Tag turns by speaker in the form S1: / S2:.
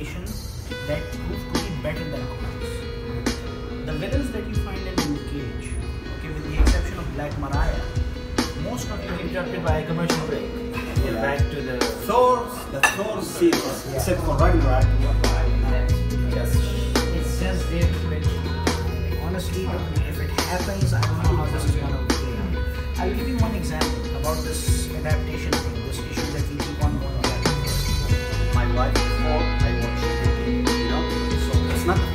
S1: adaptation that proved to be better than comics. The villains that you find in Luke Cage, okay, with the exception of Black Mariah, most of them
S2: Interrupted by a commercial break. We're back to the
S3: Thor series, except for Ragnarok.
S2: yes.
S1: it's just there to let honestly, if it happens, I don't know how this is gonna play out. I'll give you one example about this adaptation thing, this issue that we keep on going back and forth.
S3: My life before I watched it, so it's not